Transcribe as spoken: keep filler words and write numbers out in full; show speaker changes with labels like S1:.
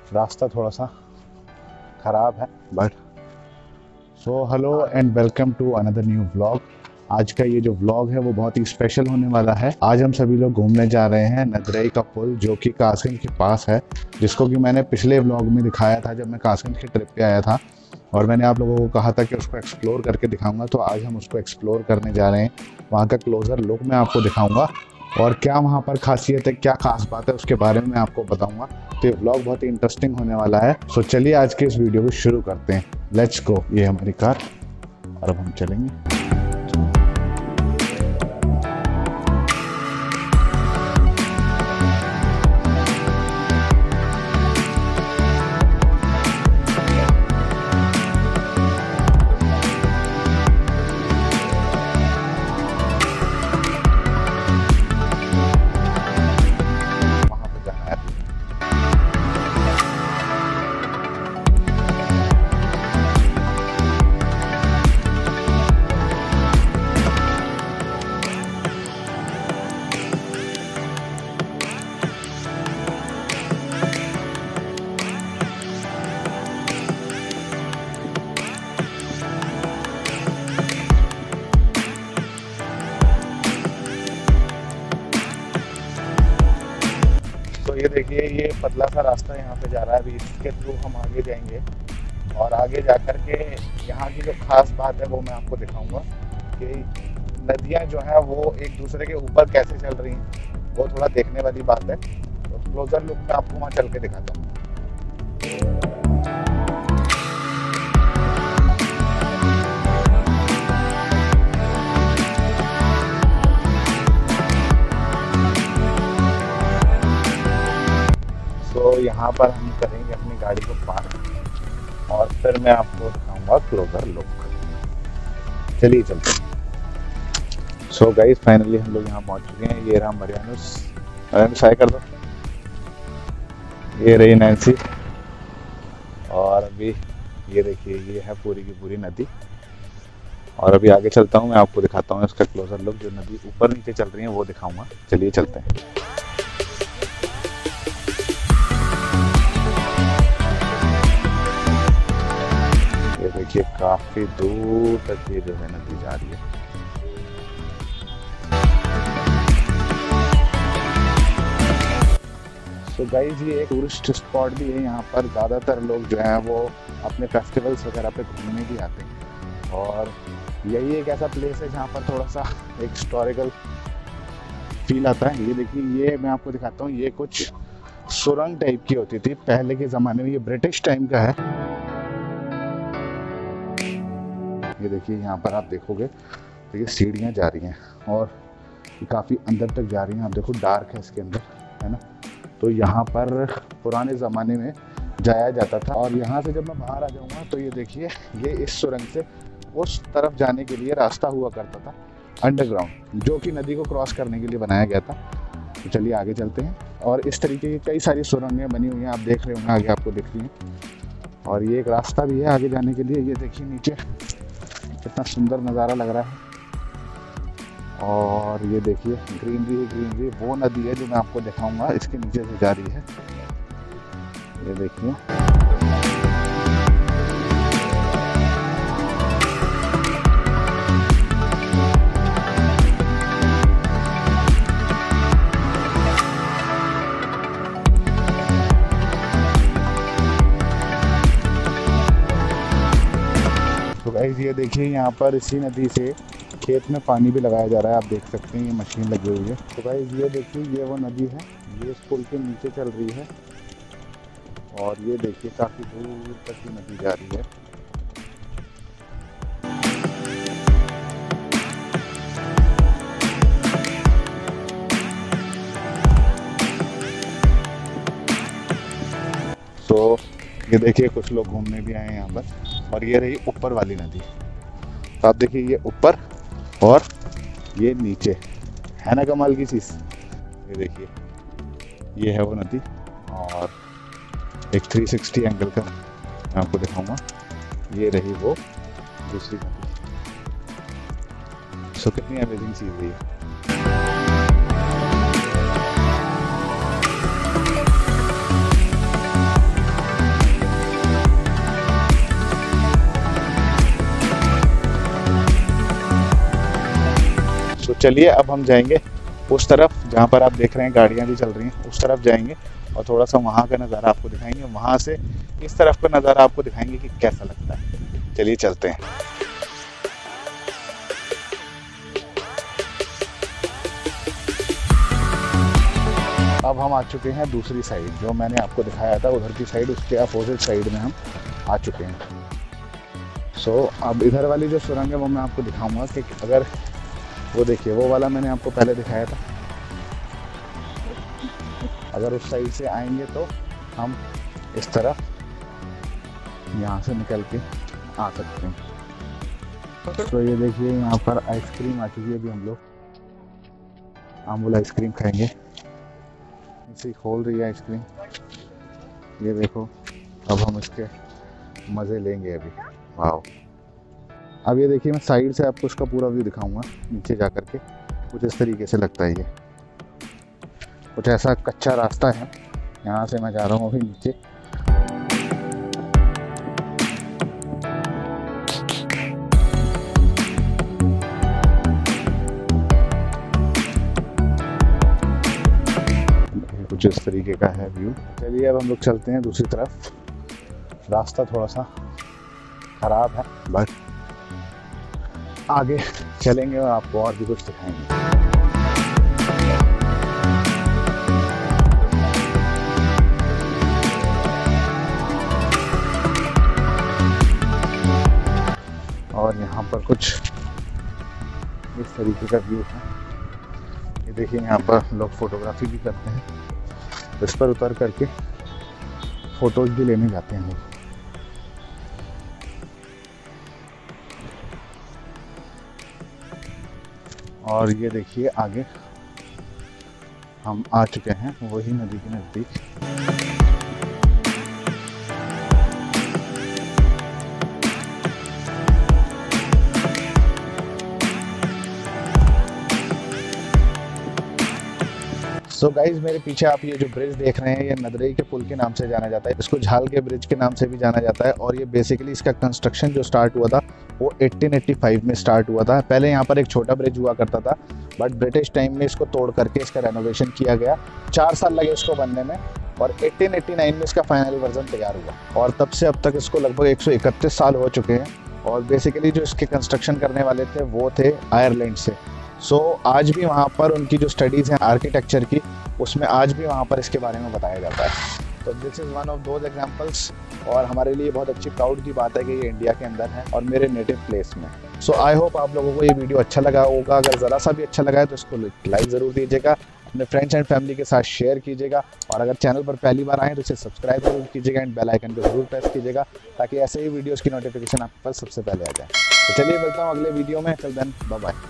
S1: रास्ता थोड़ा सा ख़राब है but so hello and welcome to another new vlog. आज का ये जो व्लॉग है वो बहुत ही स्पेशल होने वाला है। आज हम सभी लोग घूमने जा रहे हैं नदरई का पुल जो कि कासगंज के पास है, जिसको कि मैंने पिछले व्लॉग में दिखाया था जब मैं कासगंज की ट्रिप पे आया था और मैंने आप लोगों को कहा था कि उसको एक्सप्लोर करके दिखाऊंगा। तो आज हम उसको एक्सप्लोर करने जा रहे हैं। वहाँ का क्लोज़र लुक मैं आपको दिखाऊंगा और क्या वहाँ पर खासियत है, क्या खास बात है, उसके बारे में मैं आपको बताऊंगा। तो ये व्लॉग बहुत ही इंटरेस्टिंग होने वाला है। सो चलिए आज के इस वीडियो को शुरू करते हैं। Let's go. ये हमारी कार और अब हम चलेंगे। तो ये देखिए, ये पतला सा रास्ता यहाँ पे जा रहा है। अभी इसके थ्रू हम आगे जाएंगे और आगे जा कर के यहाँ की जो खास बात है वो मैं आपको दिखाऊंगा कि नदियाँ जो हैं वो एक दूसरे के ऊपर कैसे चल रही हैं, वो थोड़ा देखने वाली बात है। तो क्लोजर लुक में आपको वहाँ चल के दिखाता हूँ। तो यहाँ पर हम करेंगे अपनी गाड़ी को पार्क और फिर मैं आपको दिखाऊंगा क्लोजर लुक। चलिए चलते हैं। सो गाइस फाइनली हम लोग यहाँ पहुँच चुके हैं। ये रहा मरियानुस, मरियानुस हाय कर दो। ये रही नैन्सी और अभी ये देखिए, ये है पूरी की पूरी नदी। और अभी आगे चलता हूँ, मैं आपको दिखाता हूँ इसका क्लोजर लुक। जो नदी ऊपर नीचे चल रही है वो दिखाऊंगा। चलिए चलते हैं। देखिए काफी दूर तक ये जो है नदी जा रही है। तो गाइस ये एक टूरिस्ट स्पॉट भी है। यहाँ पर ज़्यादातर लोग जो हैं वो अपने फेस्टिवल्स वगैरह पे घूमने भी आते हैं और यही एक ऐसा प्लेस है जहाँ पर थोड़ा सा एक हिस्टोरिकल फील आता है। ये देखिए, ये मैं आपको दिखाता हूँ। ये कुछ सुरंग टाइप की होती थी पहले के ज़माने में। ये ब्रिटिश टाइम का है। ये देखिए, यहाँ पर आप देखोगे तो ये सीढ़ियाँ जा रही हैं और ये काफ़ी अंदर तक जा रही हैं। आप देखो डार्क है इसके अंदर, है ना। तो यहाँ पर पुराने ज़माने में जाया जाता था। और यहाँ से जब मैं बाहर आ जाऊँगा तो ये देखिए, ये इस सुरंग से उस तरफ जाने के लिए रास्ता हुआ करता था अंडरग्राउंड, जो कि नदी को क्रॉस करने के लिए बनाया गया था। तो चलिए आगे चलते हैं। और इस तरीके की कई सारी सुरंगें बनी हुई हैं, आप देख रहे होंगे, आगे आपको दिख रही हैं। और ये एक रास्ता भी है आगे जाने के लिए। ये देखिए नीचे कितना सुंदर नज़ारा लग रहा है। और ये देखिए ग्रीनरी ग्रीनरी। वो नदी है जो मैं आपको दिखाऊंगा, इसके नीचे से जा रही है। ये देखिए, तो गाइस ये देखिए, यहाँ पर इसी नदी से खेत में पानी भी लगाया जा रहा है। आप देख सकते हैं ये मशीन लगी हुई है। तो गाइस ये देखिए, ये वो नदी है, ये इस पुल के नीचे चल रही है। और ये देखिए काफ़ी दूर तक ये नदी जा रही है। तो ये देखिए, कुछ लोग घूमने भी आए हैं यहाँ पर। और ये रही ऊपर वाली नदी। तो आप देखिए, ये ऊपर और ये नीचे, है ना कमाल की चीज़। ये देखिए, ये है वो नदी और एक थ्री सिक्सटी एंगल का मैं आपको दिखाऊंगा। ये रही वो दूसरी नदी। सो कितनी अमेजिंग चीज़ है ये। चलिए अब हम जाएंगे उस तरफ जहाँ पर आप देख रहे हैं गाड़ियाँ भी चल रही हैं, उस तरफ जाएंगे और थोड़ा सा वहाँ का नज़ारा आपको दिखाएंगे, वहाँ से इस तरफ का नज़ारा आपको दिखाएंगे कि कैसा लगता है। चलिए चलते हैं। अब हम आ चुके हैं दूसरी साइड, जो मैंने आपको दिखाया था उधर की साइड, उसके अपोजिट साइड में हम आ चुके हैं। सो so, अब इधर वाली जो सुरंग है वो मैं आपको दिखाऊंगा कि अगर वो देखिए, वो वाला मैंने आपको पहले दिखाया था, अगर उस साइड से आएंगे तो हम इस तरफ यहाँ से निकल के आ सकते हैं। तो ये देखिए यहाँ पर आइसक्रीम आ चुकी है, अभी हम लोग अमूल आइसक्रीम खाएंगे। इसे खोल रही है आइसक्रीम, ये देखो। अब हम इसके मज़े लेंगे अभी। वाह, अब ये देखिए मैं साइड से आपको इसका पूरा व्यू दिखाऊंगा नीचे जा कर के। कुछ इस तरीके से लगता है, ये कुछ ऐसा कच्चा रास्ता है, यहाँ से मैं जा रहा हूँ अभी नीचे। कुछ इस तरीके का है व्यू। चलिए अब हम लोग चलते हैं दूसरी तरफ। रास्ता थोड़ा सा खराब है, बट आगे चलेंगे और आपको और भी कुछ दिखाएंगे। और यहाँ पर कुछ इस तरीके का व्यू है। ये देखिए यहाँ पर लोग फोटोग्राफी भी करते हैं, इस पर उतर करके फोटोज भी लेने जाते हैं लोग। और ये देखिए आगे हम आ चुके हैं वही नदी के नज़दीक। सो so गाइज, मेरे पीछे आप ये जो ब्रिज देख रहे हैं, ये नदरई के पुल के नाम से जाना जाता है, इसको झाल के ब्रिज के नाम से भी जाना जाता है। और ये बेसिकली इसका कंस्ट्रक्शन जो स्टार्ट हुआ था वो अठारह सौ पचासी में स्टार्ट हुआ था। पहले यहाँ पर एक छोटा ब्रिज हुआ करता था, बट ब्रिटिश टाइम में इसको तोड़ करके इसका रेनोवेशन किया गया। चार साल लगे इसको बनने में और अठारह सौ नवासी में इसका फाइनल वर्जन तैयार हुआ। और तब से अब तक इसको लगभग एक सौ इकतीस साल हो चुके हैं। और बेसिकली जो इसके कंस्ट्रक्शन करने वाले थे वो थे आयरलैंड से। सो so, आज भी वहाँ पर उनकी जो स्टडीज़ हैं आर्किटेक्चर की, उसमें आज भी वहाँ पर इसके बारे में बताया जाता है। तो this is one of those examples, और हमारे लिए बहुत अच्छी प्राउड की बात है कि ये इंडिया के अंदर है और मेरे नेटिव प्लेस में। सो आई होप आप लोगों को ये वीडियो अच्छा लगा होगा। अगर ज़रा सा भी अच्छा लगा है तो इसको लाइक ज़रूर दीजिएगा, अपने फ्रेंड्स एंड फैमिली के साथ शेयर कीजिएगा, और अगर चैनल पर पहली बार आएँ तो इसे सब्सक्राइब जरूर कीजिएगा एंड बेल आइकन को जरूर प्रेस कीजिएगा, ताकि ऐसे ही वीडियोज़ की नोटिफिकेशन आपके पास सबसे पहले आ जाए। तो चलिए मिलता हूँ अगले वीडियो में। Till then bye bye.